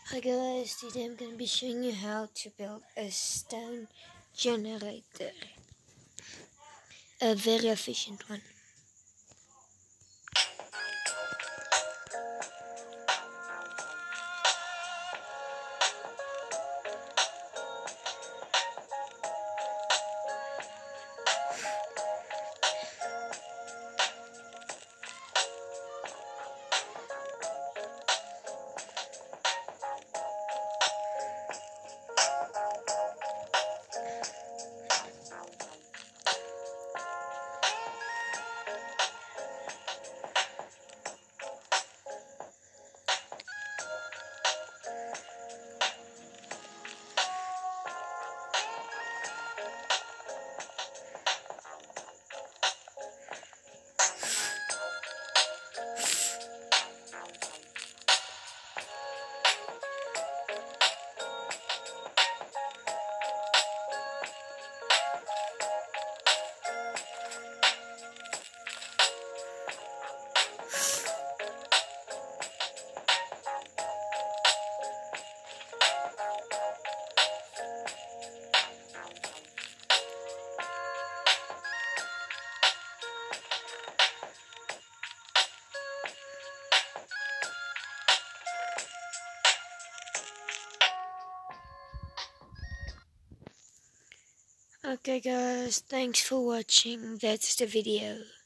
Hi guys, today I'm going to be showing you how to build a stone generator, a very efficient one. Okay guys, thanks for watching. That's the video.